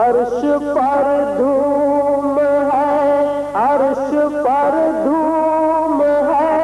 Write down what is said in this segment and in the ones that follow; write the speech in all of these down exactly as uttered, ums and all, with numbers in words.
عرش پر دھوم ہے، عرش پر دھوم ہے،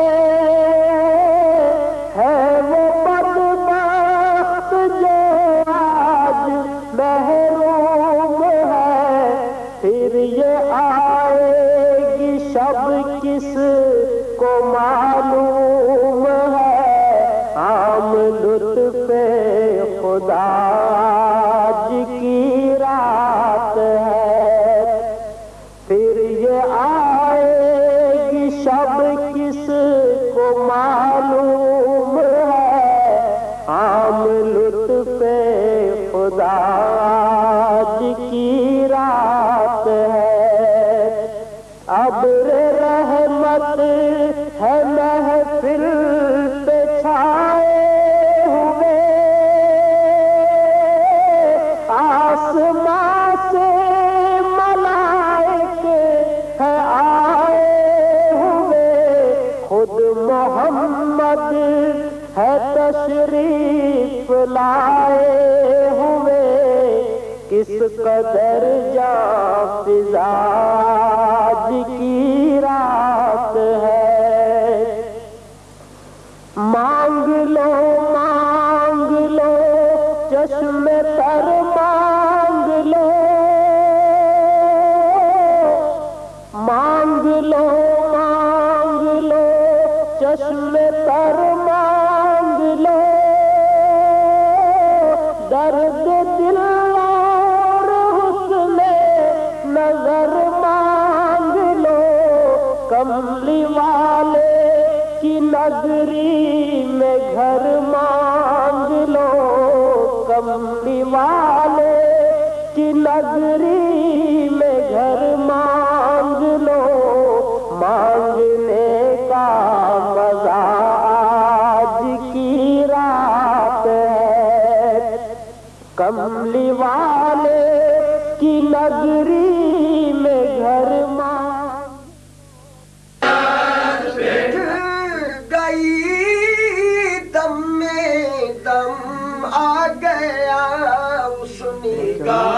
ہے وہ بدبخت جو آج محروم ہے، پھر یہ آئے گی شب کس کو معلوم ہے، عام لطف خدا آج کی رات ہے، پھر یہ آئے گی شب کس کو معلوم ہے، عام لطف خدا آج کی رات ہے، ابر رحمت ہے محفل پہ چھائے ہوئے، آسمان سے ملائکے ہے آئے ہوئے، خود محمد ہے تشریف لائے ہوئے، کس قدر جاں فضا آج کی رات ہے، مانگ لو مانگ لو چشم تر مانگ لو، مانگ لو مانگ لو چشم تر مانگ لو، درد دل اور حسن نظر مانگ لو، کملی والے کی نگری میں گھر مانگ لو، کملی والے کی نگری میں گھر مانگ لو، مانگنے کا مزہ آج کی رات ہے، کملی والے کی نگری میں گھر مانگ گئی، دم میں دم آ گیا اس نگاہ